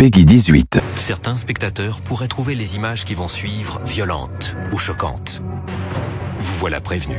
Peggy 18. Certains spectateurs pourraient trouver les images qui vont suivre violentes ou choquantes. Vous voilà prévenus.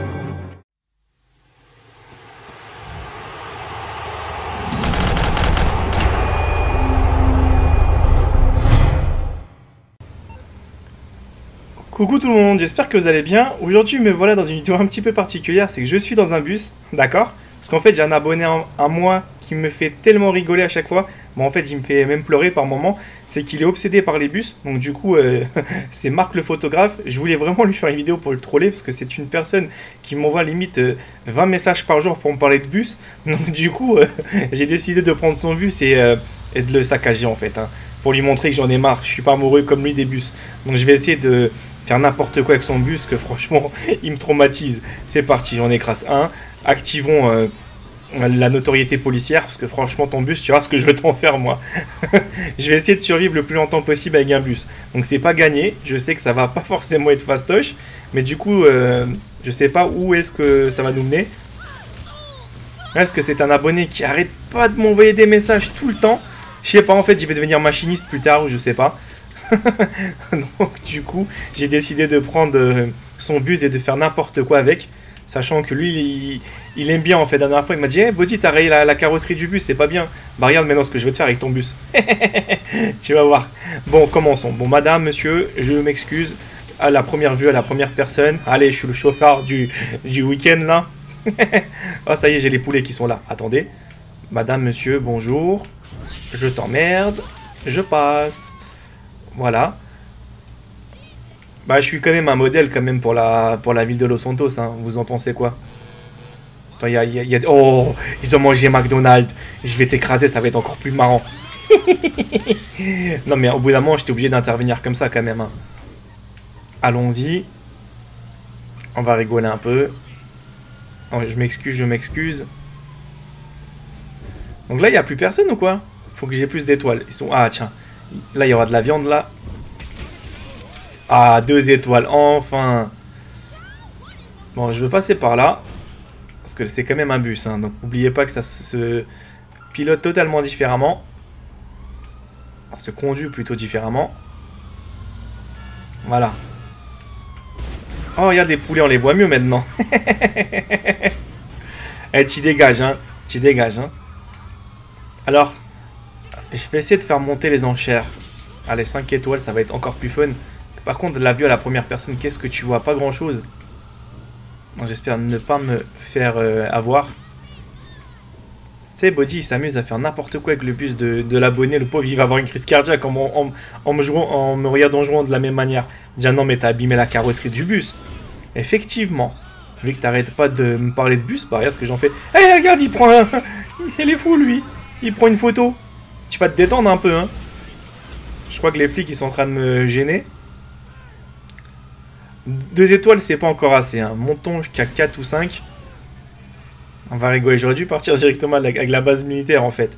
Coucou tout le monde, j'espère que vous allez bien. Aujourd'hui me voilà dans une vidéo un petit peu particulière, c'est que je suis dans un bus, d'accord? Parce qu'en fait j'ai un abonné à moi qui me fait tellement rigoler à chaque fois. Bon en fait il me fait même pleurer par moments. C'est qu'il est obsédé par les bus. Donc du coup c'est Marc le photographe. Je voulais vraiment lui faire une vidéo pour le troller. Parce que c'est une personne qui m'envoie limite 20 messages par jour pour me parler de bus. Donc du coup j'ai décidé de prendre son bus et de le saccager en fait, hein, pour lui montrer que j'en ai marre. Je suis pas amoureux comme lui des bus. Donc je vais essayer de faire n'importe quoi avec son bus, que franchement il me traumatise. C'est parti, j'en écrase un. Activons la notoriété policière, parce que franchement ton bus, tu vois ce que je veux t'en faire moi. Je vais essayer de survivre le plus longtemps possible avec un bus. Donc c'est pas gagné, je sais que ça va pas forcément être fastoche, mais du coup je sais pas où est-ce que ça va nous mener. Est-ce que c'est un abonné qui arrête pas de m'envoyer des messages tout le temps? Je sais pas, en fait il va devenir machiniste plus tard, ou je sais pas. Donc du coup j'ai décidé de prendre son bus et de faire n'importe quoi avec, sachant que lui il aime bien en fait. La dernière fois il m'a dit hey, Body, t'as rayé la carrosserie du bus, c'est pas bien. Bah regarde maintenant ce que je vais te faire avec ton bus. Tu vas voir. Bon, commençons. Bon, madame, monsieur, je m'excuse à la première vue, à la première personne. Allez, je suis le chauffard du week-end là. Oh ça y est, j'ai les poulets qui sont là. Attendez. Madame, monsieur, bonjour. Je t'emmerde. Je passe. Voilà. Bah je suis quand même un modèle quand même pour la ville de Los Santos, hein. Vous en pensez quoi? Attends, oh, ils ont mangé McDonald's. Je vais t'écraser, ça va être encore plus marrant. Non mais au bout d'un moment, j'étais obligé d'intervenir comme ça quand même, hein. Allons-y. On va rigoler un peu. Oh, je m'excuse, je m'excuse. Donc là, il n'y a plus personne ou quoi? Faut que j'ai plus d'étoiles. Ils sont... Ah tiens. Là, il y aura de la viande, là. Ah, 2 étoiles, enfin. Bon, je veux passer par là. Parce que c'est quand même un bus, hein. Donc, n'oubliez pas que ça se pilote totalement différemment. Ça se conduit plutôt différemment. Voilà. Oh, regarde les poulets, on les voit mieux maintenant. Eh, tu dégages, hein. Tu dégages, hein. Alors... je vais essayer de faire monter les enchères. Allez, 5 étoiles, ça va être encore plus fun. Par contre, la vue à la première personne, qu'est-ce que tu vois? Pas grand-chose. Bon, j'espère ne pas me faire avoir. Tu sais, Body, il s'amuse à faire n'importe quoi avec le bus de l'abonné. Le pauvre, il va avoir une crise cardiaque en me regardant jouant de la même manière. Déjà, non, mais t'as abîmé la carrosserie du bus. Effectivement. Vu que t'arrêtes pas de me parler de bus, bah regarde ce que j'en fais. Hé, hey, regarde, il prend un... Il est fou, lui. Il prend une photo. Tu vas te détendre un peu, hein. Je crois que les flics, ils sont en train de me gêner. 2 étoiles, c'est pas encore assez, hein. Montons jusqu'à 4 ou 5. On va rigoler. J'aurais dû partir directement avec la base militaire, en fait.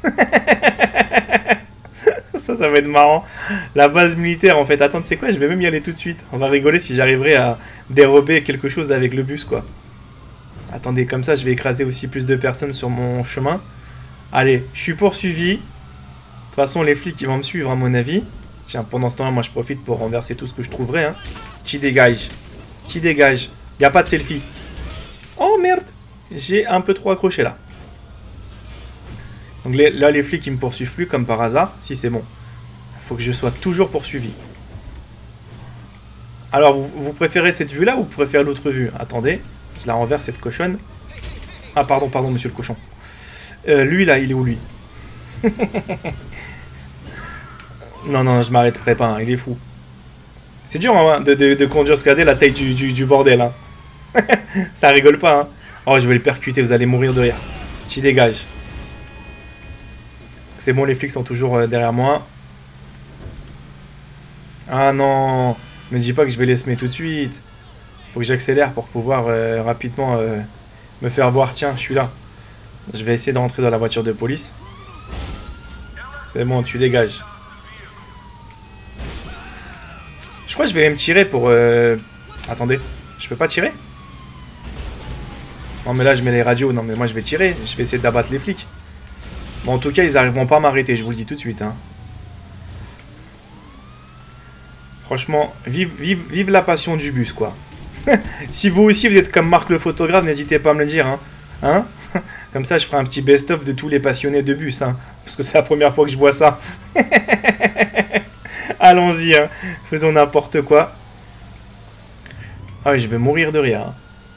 Ça va être marrant. La base militaire, en fait. Attends, tu sais quoi? Je vais même y aller tout de suite. On va rigoler si j'arriverai à dérober quelque chose avec le bus, quoi. Attendez, comme ça, je vais écraser aussi plus de personnes sur mon chemin. Allez, je suis poursuivi. De toute façon, les flics, ils vont me suivre, à mon avis. Tiens, pendant ce temps-là, moi, je profite pour renverser tout ce que je trouverai, hein. Qui dégage. Qui dégage. Y a pas de selfie. Oh, merde. J'ai un peu trop accroché, là. Donc là, les flics, ils me poursuivent plus, comme par hasard. Si, c'est bon. Faut que je sois toujours poursuivi. Alors, vous préférez cette vue-là ou vous préférez l'autre vue? Attendez. Je la renverse, cette cochonne. Ah, pardon, monsieur le cochon. Lui, là, il est où, lui? Non, je m'arrêterai pas, hein, il est fou. C'est dur, hein, de conduire, regardez la taille du bordel, hein. Ça rigole pas, hein. Oh, je vais le percuter, vous allez mourir de rire. T'y dégage. C'est bon, les flics sont toujours derrière moi. Ah non, me dis pas que je vais les semer tout de suite. Faut que j'accélère pour pouvoir rapidement me faire voir. Tiens, je suis là. Je vais essayer de rentrer dans la voiture de police. C'est bon, tu dégages. Je crois que je vais même tirer pour... Attendez, je peux pas tirer? Non mais là je mets les radios, non mais moi je vais tirer. Je vais essayer d'abattre les flics. Bon, en tout cas ils arriveront pas à m'arrêter, je vous le dis tout de suite, hein. Franchement, vive la passion du bus, quoi. Si vous aussi, vous êtes comme Marc le photographe, n'hésitez pas à me le dire, hein. Hein? Comme ça, je ferai un petit best-of de tous les passionnés de bus, hein. Parce que c'est la première fois que je vois ça. Allons-y, hein. Faisons n'importe quoi. Ah oui, je vais mourir de rire, hein.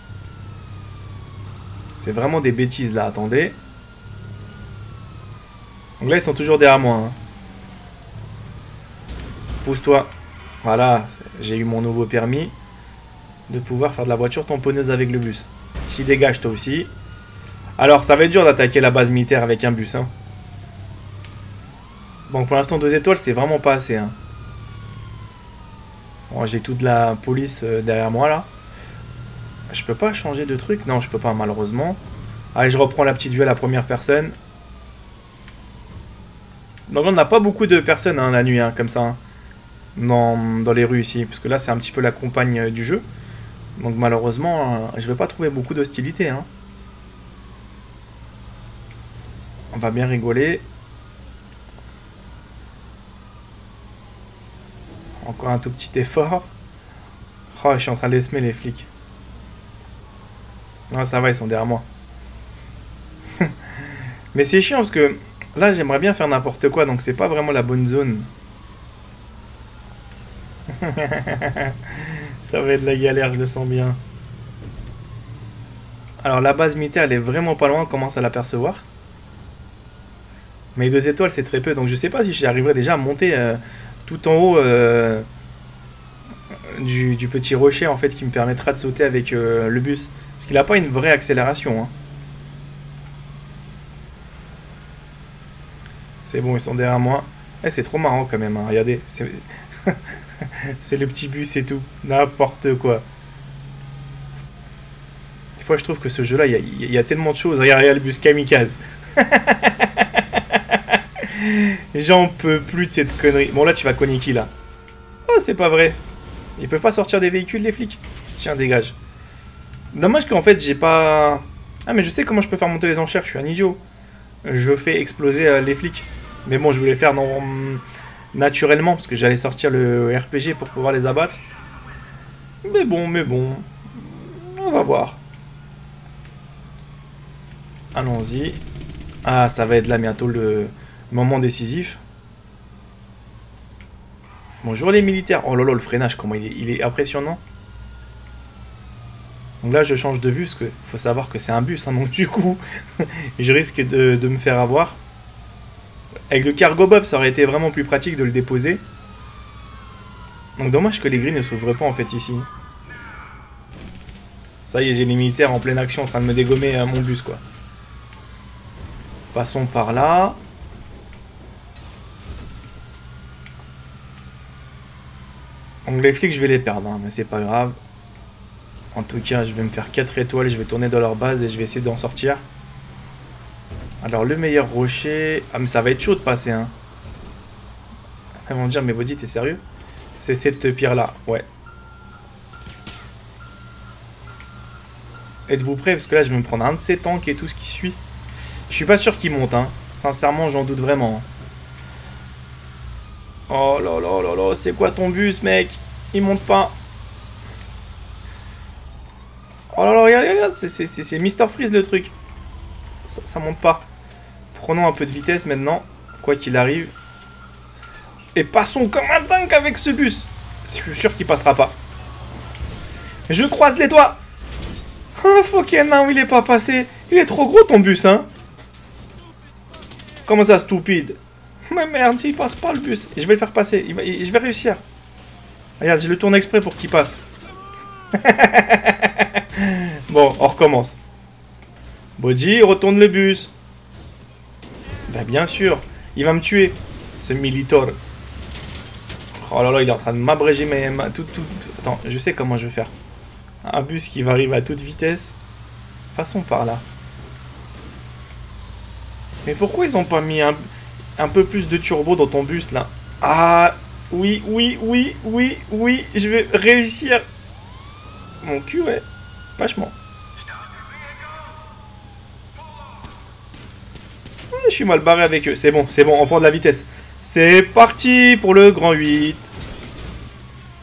C'est vraiment des bêtises, là. Attendez. Donc là, ils sont toujours derrière moi, hein. Pousse-toi. Voilà, j'ai eu mon nouveau permis de pouvoir faire de la voiture tamponneuse avec le bus. Si dégage toi aussi. Alors ça va être dur d'attaquer la base militaire avec un bus, hein. Bon, pour l'instant 2 étoiles c'est vraiment pas assez, hein. Bon, j'ai toute la police derrière moi là. Je peux pas changer de truc? Non, je peux pas malheureusement. Allez, je reprends la petite vue à la première personne. Donc là, on n'a pas beaucoup de personnes, hein, la nuit, hein, comme ça, hein, dans les rues ici. Parce que là c'est un petit peu la compagne du jeu. Donc malheureusement, je vais pas trouver beaucoup d'hostilité, hein. On va bien rigoler. Encore un tout petit effort. Oh, je suis en train de les semer les flics. Non, ça va, ils sont derrière moi. Mais c'est chiant parce que là, j'aimerais bien faire n'importe quoi, donc c'est pas vraiment la bonne zone. Ça va être de la galère, je le sens bien. Alors la base militaire, elle est vraiment pas loin, on commence à l'apercevoir. Mais 2 étoiles, c'est très peu, donc je sais pas si j'arriverai déjà à monter tout en haut du petit rocher, en fait, qui me permettra de sauter avec le bus. Parce qu'il n'a pas une vraie accélération, hein. C'est bon, ils sont derrière moi. Eh, c'est trop marrant quand même, hein. Regardez. C'est le petit bus et tout. N'importe quoi. Des fois, je trouve que ce jeu-là, il y a tellement de choses. Regarde, le bus kamikaze. J'en peux plus de cette connerie. Bon, là, tu vas cogner qui, là? Oh, c'est pas vrai. Ils peuvent pas sortir des véhicules, les flics? Tiens, dégage. Dommage qu'en fait, j'ai pas... Ah, mais je sais comment je peux faire monter les enchères. Je suis un idiot. Je fais exploser les flics. Mais bon, je voulais faire naturellement, parce que j'allais sortir le RPG pour pouvoir les abattre. Mais bon, on va voir. Allons-y. Ah, ça va être là bientôt le moment décisif. Bonjour les militaires. Oh là là, le freinage, comment il est impressionnant. Donc là, je change de vue, parce qu'il faut savoir que c'est un bus, hein, donc du coup, je risque de me faire avoir. Avec le cargo bob, ça aurait été vraiment plus pratique de le déposer. Donc dommage que les grilles ne s'ouvrent pas en fait ici. Ça y est, j'ai les militaires en pleine action en train de me dégommer mon bus, quoi. Passons par là. Donc les flics, je vais les perdre, hein, mais c'est pas grave. En tout cas, je vais me faire 4 étoiles, je vais tourner dans leur base et je vais essayer d'en sortir. Alors le meilleur rocher... Ah mais ça va être chaud de passer, hein. Ils vont me dire, mais Body, t'es sérieux? C'est cette pierre là, ouais. Êtes-vous prêts? Parce que là je vais me prendre un de ces tanks et tout ce qui suit. Je suis pas sûr qu'il monte, hein. Sincèrement, j'en doute vraiment. Oh là là là là, c'est quoi ton bus, mec? Il monte pas. Oh là là, regarde, c'est Mr Freeze le truc. Ça monte pas. Prenons un peu de vitesse maintenant, quoi qu'il arrive. Et passons comme un tank avec ce bus. Je suis sûr qu'il passera pas. Je croise les doigts. Ah, fucking non, il est pas passé. Il est trop gros ton bus, hein. Comment ça, stupide? Mais merde, s'il passe pas le bus. Je vais le faire passer. Je vais réussir. Regarde, je le tourne exprès pour qu'il passe. Bon, on recommence. Body, retourne le bus. Bah bien sûr, il va me tuer, ce Militor. Oh là là, il est en train de m'abréger tout. Attends, je sais comment je vais faire. Un bus qui va arriver à toute vitesse. Passons par là. Mais pourquoi ils ont pas mis un peu plus de turbo dans ton bus là? Ah, oui, je vais réussir. Mon cul, ouais, vachement. Je suis mal barré avec eux. C'est bon, on prend de la vitesse. C'est parti pour le grand 8.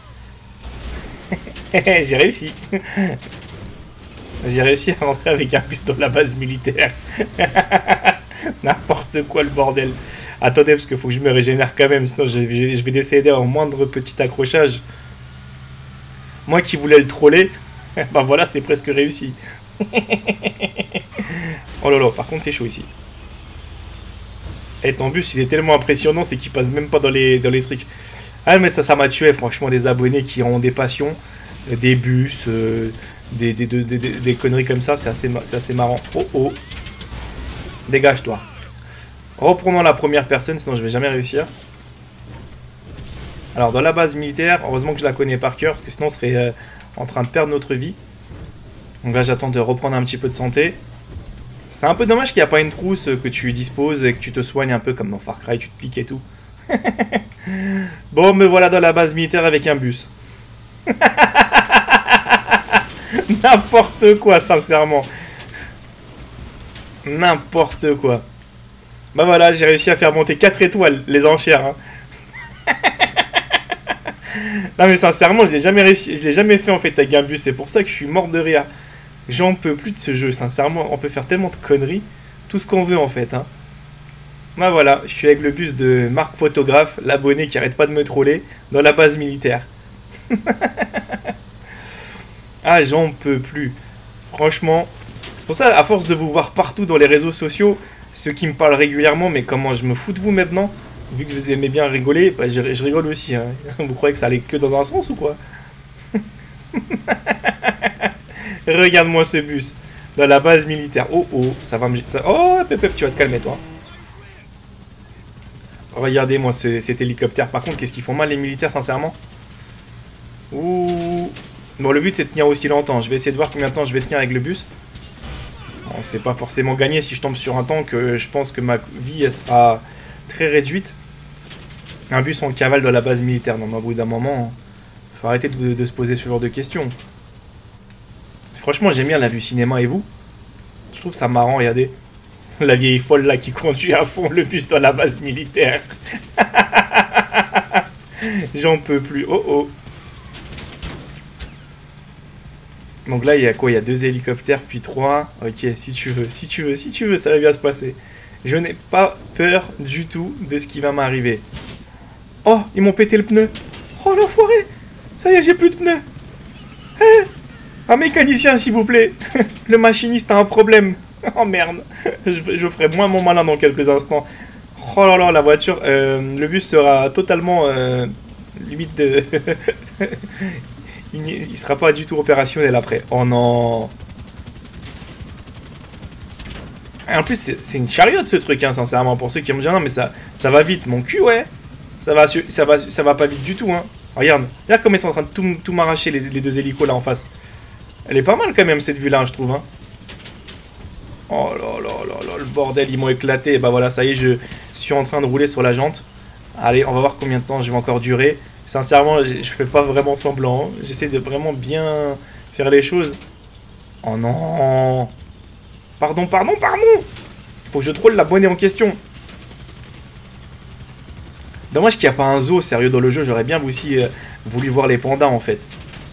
J'ai réussi. J'ai réussi à rentrer avec un bus dans la base militaire. N'importe quoi le bordel. Attendez, parce qu'il faut que je me régénère quand même, sinon je vais décéder au moindre petit accrochage. Moi qui voulais le troller, bah voilà, c'est presque réussi. Oh là là, par contre c'est chaud ici. Et ton bus, il est tellement impressionnant, c'est qu'il passe même pas dans les trucs. Ah mais ça m'a tué, franchement, des abonnés qui ont des passions, des bus, des conneries comme ça, c'est assez marrant. Oh oh. Dégage-toi. Reprenons la première personne, sinon je vais jamais réussir. Alors dans la base militaire, heureusement que je la connais par cœur, parce que sinon on serait en train de perdre notre vie. Donc là j'attends de reprendre un petit peu de santé. C'est un peu dommage qu'il n'y a pas une trousse que tu disposes et que tu te soignes un peu comme dans Far Cry, tu te piques et tout. Bon, me voilà dans la base militaire avec un bus. N'importe quoi, sincèrement. N'importe quoi. Bah voilà, j'ai réussi à faire monter 4 étoiles, les enchères. Hein. Non mais sincèrement, je l'ai jamais réussi, je l'ai jamais fait en fait avec un bus, c'est pour ça que je suis mort de rire. J'en peux plus de ce jeu, sincèrement, on peut faire tellement de conneries, tout ce qu'on veut en fait. Hein. Bah voilà, je suis avec le bus de Marc Photographe, l'abonné qui arrête pas de me troller, dans la base militaire. Ah, j'en peux plus. Franchement, c'est pour ça, à force de vous voir partout dans les réseaux sociaux, ceux qui me parlent régulièrement, mais comment je me fous de vous maintenant, vu que vous aimez bien rigoler, bah je rigole aussi. Hein. Vous croyez que ça allait que dans un sens ou quoi? Regarde-moi ce bus, dans la base militaire. Oh oh, ça va me... Oh, Pep, tu vas te calmer toi. Regardez-moi cet hélicoptère. Par contre, qu'est-ce qu'ils font mal les militaires, sincèrement? Ouh. Bon, le but c'est de tenir aussi longtemps. Je vais essayer de voir combien de temps je vais tenir avec le bus. Bon, c'est pas forcément gagné si je tombe sur un tank. Je pense que ma vie elle sera très réduite. Un bus en cavale dans la base militaire. Non, mais au bout d'un moment, faut arrêter de se poser ce genre de questions. Franchement, j'aime bien la vue cinéma et vous? Je trouve ça marrant, regardez. La vieille folle là qui conduit à fond le bus dans la base militaire. J'en peux plus. Oh oh. Donc là, il y a quoi? Il y a 2 hélicoptères, puis 3. Ok, si tu veux, ça va bien se passer. Je n'ai pas peur du tout de ce qui va m'arriver. Oh, ils m'ont pété le pneu. Oh, l'enfoiré. Ça y est, j'ai plus de pneus. Hey, un mécanicien, s'il vous plaît. Le machiniste a un problème. Oh merde. Je ferai moins mon malin dans quelques instants. Oh là là, la voiture. Le bus sera totalement... limite de... Il sera pas du tout opérationnel après. Oh non. Et en plus, c'est une chariote ce truc, hein, sincèrement. Pour ceux qui me disent non, mais ça va vite. Mon cul, ouais. Ça va pas vite du tout, hein. Regarde. Regarde comme ils sont en train de tout m'arracher, les 2 hélicos là en face. Elle est pas mal quand même cette vue là, hein, je trouve. Hein. Oh là là là là, le bordel, ils m'ont éclaté. Et bah voilà, ça y est, je suis en train de rouler sur la jante. Allez, on va voir combien de temps je vais encore durer. Sincèrement, je fais pas vraiment semblant. Hein. J'essaie de vraiment bien faire les choses. Oh non. Pardon. Faut que je troll l'abonné en question. Dommage qu'il n'y a pas un zoo, sérieux, dans le jeu. J'aurais bien aussi voulu voir les pandas, en fait.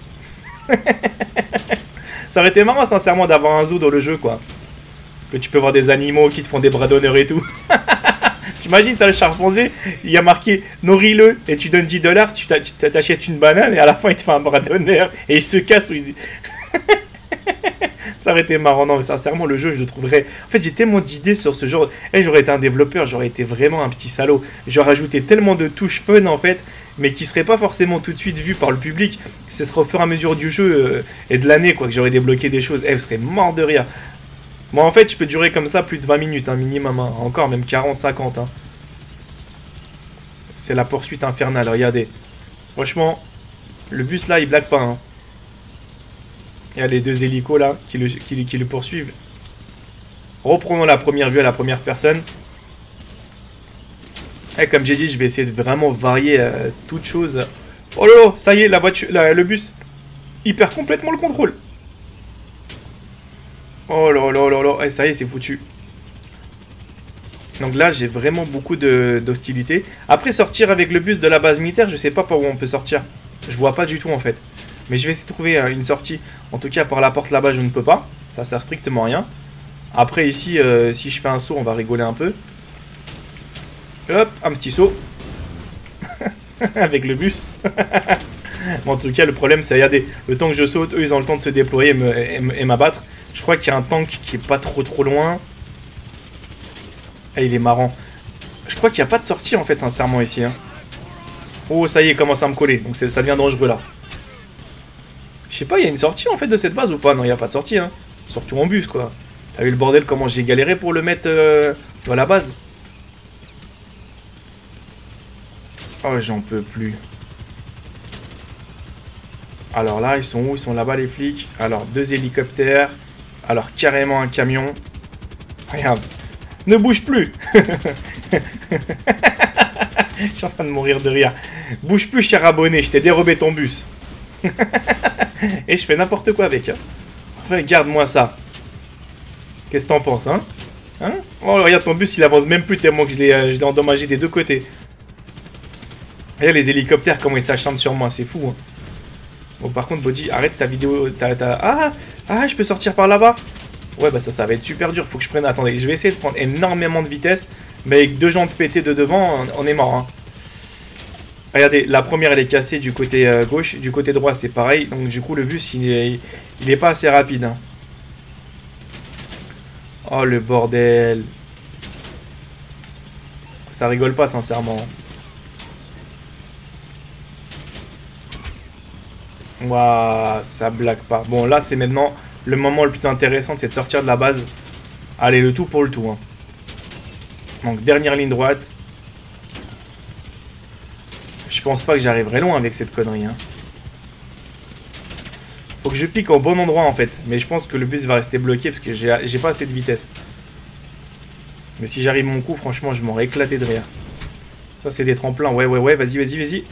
Ça aurait été marrant, sincèrement, d'avoir un zoo dans le jeu, quoi. Que tu peux voir des animaux qui te font des bras d'honneur et tout. T'imagines, t'as le chimpanzé, il y a marqué nourris-le et tu donnes 10 $, tu t'achètes une banane et à la fin il te fait un bras d'honneur et il se casse. Ou il... Ça aurait été marrant. Non, mais sincèrement, le jeu, je le trouverais. En fait, j'ai tellement d'idées sur ce genre. Et j'aurais été un développeur, j'aurais été vraiment un petit salaud. J'aurais ajouté tellement de touches fun en fait, mais qui seraient pas forcément tout de suite vues par le public. Ce serait au fur et à mesure du jeu et de l'année, quoi, que j'aurais débloqué des choses. Vous serez mort de rire. Moi, en fait, je peux durer comme ça plus de 20 minutes, hein, minimum. Hein. Encore, même 40, 50. Hein. C'est la poursuite infernale, regardez. Franchement, le bus là, il blague pas. Hein. Il y a les 2 hélicos là qui le poursuivent. Reprenons la première vue à la première personne. Et comme j'ai dit, je vais essayer de vraiment varier toutes choses. Oh là là, ça y est, la voiture, le bus, il perd complètement le contrôle. Oh là là là là, et ça y est, c'est foutu. Donc là, j'ai vraiment beaucoup d'hostilité. Après, sortir avec le bus de la base militaire, je sais pas par où on peut sortir. Je vois pas du tout, en fait. Mais je vais essayer de trouver une sortie. En tout cas, par la porte là-bas, je ne peux pas. Ça sert strictement à rien. Après, ici, si je fais un saut, on va rigoler un peu. Hop, un petit saut. Avec le bus. Bon, en tout cas, le problème, c'est, regardez, le temps que je saute, eux, ils ont le temps de se déployer et m'abattre. Je crois qu'il y a un tank qui est pas trop loin. Ah, il est marrant. Je crois qu'il n'y a pas de sortie, en fait, sincèrement, ici. Hein. Oh, ça y est, il commence à me coller. Donc, ça devient dangereux, là. Je sais pas, il y a une sortie, en fait, de cette base ou pas? Non, il n'y a pas de sortie, hein. Surtout en bus, quoi. T'as vu le bordel, comment j'ai galéré pour le mettre dans la base? Oh, j'en peux plus. Alors là, ils sont où? Ils sont là-bas, les flics. Alors, 2 hélicoptères. Alors, carrément un camion. Regarde. Ne bouge plus. Je suis en train de mourir de rire. Bouge plus, cher abonné. Je t'ai dérobé ton bus. Et je fais n'importe quoi avec. Hein. Regarde-moi ça. Qu'est-ce que t'en penses, hein? Oh, regarde, ton bus, il avance même plus tellement que je l'ai endommagé des deux côtés. Regarde les hélicoptères, comment ils s'acharnent sur moi. C'est fou, hein. Bon, par contre, Body, arrête ta vidéo. Ah, je peux sortir par là-bas. Ouais, bah ça va être super dur. Faut que je prenne... Attendez, je vais essayer de prendre énormément de vitesse. Mais avec 2 jantes pétées de devant, on est mort. Hein. Regardez, la première, elle est cassée du côté gauche. Du côté droit, c'est pareil. Donc, du coup, le bus, il est pas assez rapide. Hein. Oh, le bordel. Ça rigole pas, sincèrement. Waouh, ça blague pas. Bon, là, c'est maintenant le moment le plus intéressant, c'est de sortir de la base. Allez, le tout pour le tout. Hein. Donc, dernière ligne droite. Je pense pas que j'arriverai loin avec cette connerie. Hein. Faut que je pique au bon endroit, en fait. Mais je pense que le bus va rester bloqué parce que j'ai pas assez de vitesse. Mais si j'arrive mon coup, franchement, je m'aurais éclaté de rire. Ça, c'est des tremplins. Ouais, vas-y.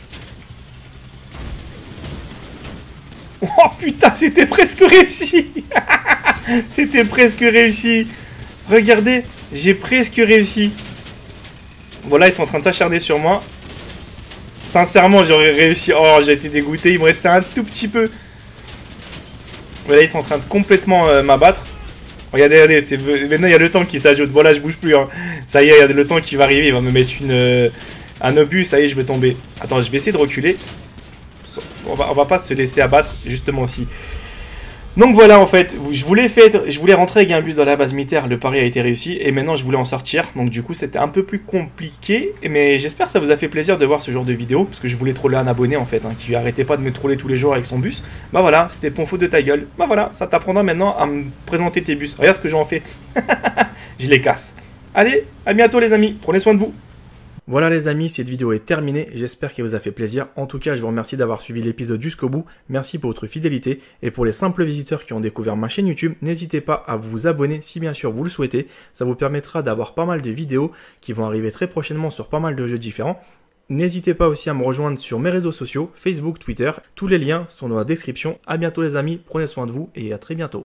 Oh putain, c'était presque réussi. C'était presque réussi. Regardez, j'ai presque réussi. Bon là, ils sont en train de s'acharner sur moi. Sincèrement, j'aurais réussi. Oh, j'ai été dégoûté, il me restait un tout petit peu. Voilà, ils sont en train de complètement m'abattre. Regardez, maintenant il y a le tank qui s'ajoute. Bon là, je bouge plus. Hein. Ça y est, il y a le tank qui va arriver, il va me mettre un obus. Ça y est, je vais tomber. Attends, je vais essayer de reculer. On va pas se laisser abattre, justement aussi. Donc voilà, en fait, je voulais rentrer avec un bus dans la base militaire, le pari a été réussi, et maintenant je voulais en sortir, donc du coup c'était un peu plus compliqué, mais j'espère que ça vous a fait plaisir de voir ce genre de vidéo, parce que je voulais troller un abonné en fait, hein, qui arrêtait pas de me troller tous les jours avec son bus. Bah voilà, c'était Ponfo de ta gueule. Bah voilà, ça t'apprendra maintenant à me présenter tes bus. Regarde ce que j'en fais. Je les casse. Allez, à bientôt les amis, prenez soin de vous. Voilà les amis, cette vidéo est terminée, j'espère qu'elle vous a fait plaisir. En tout cas, je vous remercie d'avoir suivi l'épisode jusqu'au bout, merci pour votre fidélité. Et pour les simples visiteurs qui ont découvert ma chaîne YouTube, n'hésitez pas à vous abonner si bien sûr vous le souhaitez. Ça vous permettra d'avoir pas mal de vidéos qui vont arriver très prochainement sur pas mal de jeux différents. N'hésitez pas aussi à me rejoindre sur mes réseaux sociaux, Facebook, Twitter. Tous les liens sont dans la description. À bientôt les amis, prenez soin de vous et à très bientôt.